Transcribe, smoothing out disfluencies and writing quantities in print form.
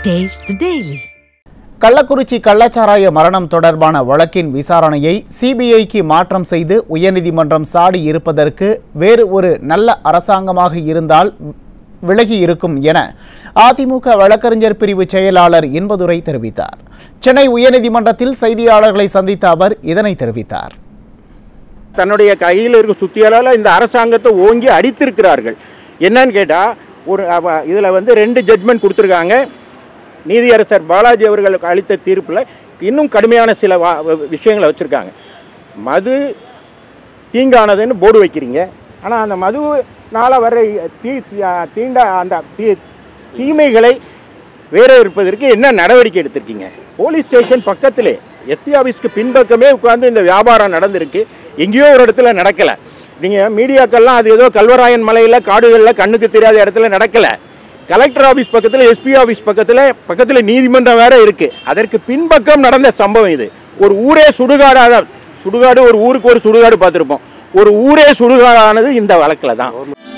Taste the Daily. Kallakurichi கள்ளச்சாராய மரணம் தொடர்பான வழக்கின் விசாரணையை சிபிஐக்கு மாற்றம் செய்து உயர்நீதிமன்றம் சாடி இருப்பதற்கு வேறு ஒரு நல்ல அரசாங்கமாக இருந்தால் விலகி இருக்கும் என அதிமுக வழக்கறிஞர் பிரிவு செயலாளர் இன்பதுரை தெரிவித்தார். சென்னை உயர்நீதிமன்றத்தில் செய்தியாளர்களை சந்தித்த அவர் இதனை தெரிவித்தார். தன்னுடைய கையில் இருக்க சுத்தியால இந்த அரசாங்கத்தை ஓங்கி அடித்திருக்கிறார்கள். என்னன்னு கேட்டா ஒரு இதுல ரெண்டு ஜட்மெண்ட் கொடுத்திருக்காங்க. நீதியரசர் பாலாஜி அவர்களுக்கு அளித்த தீர்ப்பில் இன்னும் கடுமையான சில விஷயங்களை வச்சுருக்காங்க. மது தீங்கானதுன்னு போர்டு வைக்கிறீங்க, ஆனால் அந்த மதுனால வர அந்த தீமைகளை வேற இருப்பதற்கு என்ன நடவடிக்கை எடுத்திருக்கீங்க? போலீஸ் ஸ்டேஷன் பக்கத்திலே எஸ்பி ஆஃபீஸ்க்கு பின்பக்கமே உட்கார்ந்து இந்த வியாபாரம் நடந்திருக்கு. எங்கேயோ ஒரு இடத்துல நடக்கலை. நீங்கள் மீடியாக்கள்லாம் அது ஏதோ கல்வராயன் மலையில் காடுகளில் கண்ணுக்கு தெரியாத இடத்துல நடக்கலை. கலெக்டர் ஆஃபீஸ் பக்கத்தில், எஸ்பி ஆஃபீஸ் பக்கத்தில் நீதிமன்றம் வேற இருக்கு. அதற்கு பின்பக்கம் நடந்த சம்பவம் இது. ஒரு ஊரே சுடுகாடு, ஒரு ஊருக்கு ஒரு சுடுகாடு பார்த்துருப்போம். ஒரு ஊரே சுடுகாடானது இந்த வழக்கில் தான்.